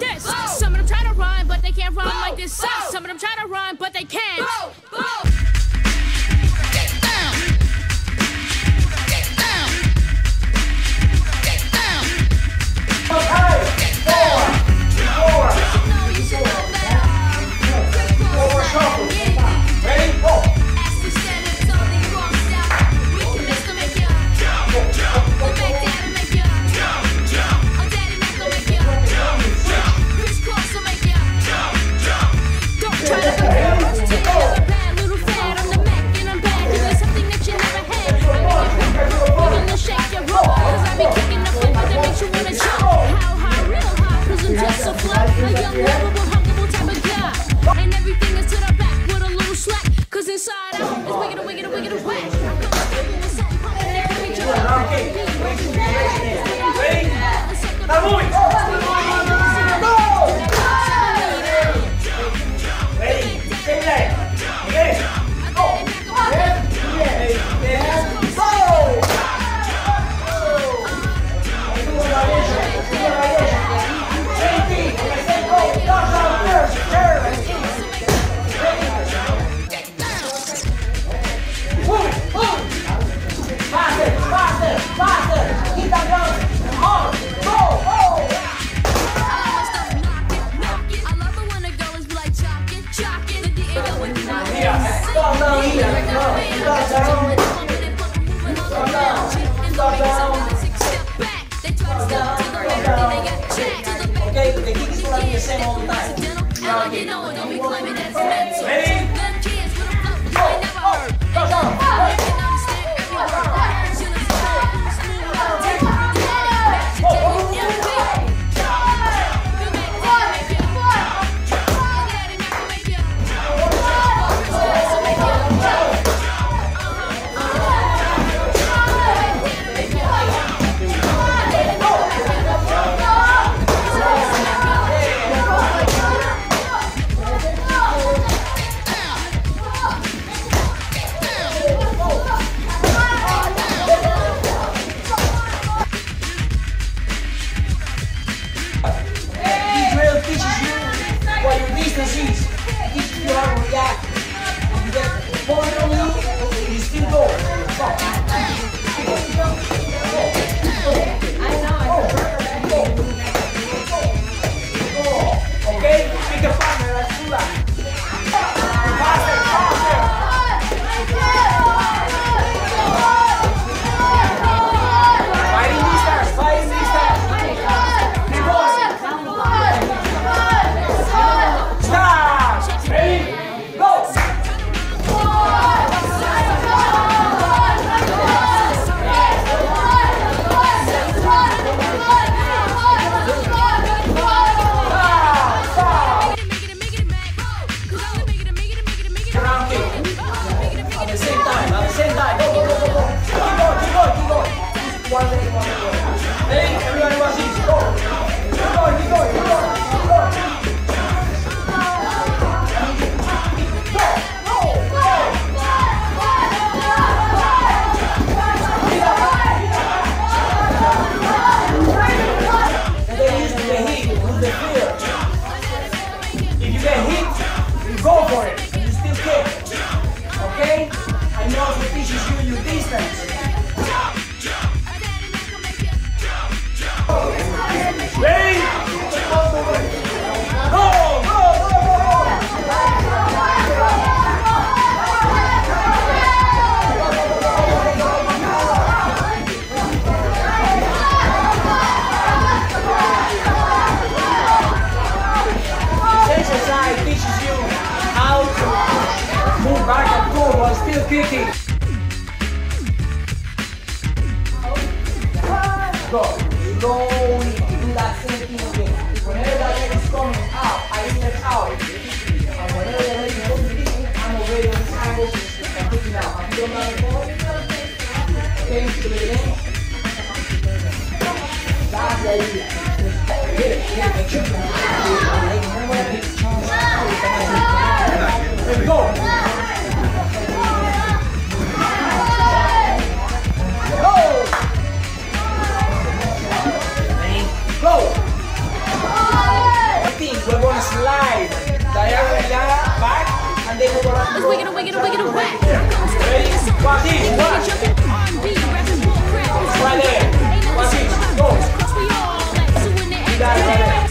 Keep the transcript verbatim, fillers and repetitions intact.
this. Some of them try to rhyme, but they can't rhyme like this. Some of them try to rhyme, but they can't. Get down. Get down. Get down. Okay. Four. Four. Four shuffle. Ready? Go. Go. Slowly do that same thing again. Whenever that leg is coming out, I step out. And whenever the leg is coming in, I'm already on this angle and picking out. Have you done that before? Okay, to the left. That's the idea. Get it, get it, make sure you have it. There we go. Go! slide. Diagonal down, back, and then we go back. Let's wiggle, wiggle, wiggle, whack. Ready? Watch this, watch. Right there. Watch this. Go. We all like, so when they Right there.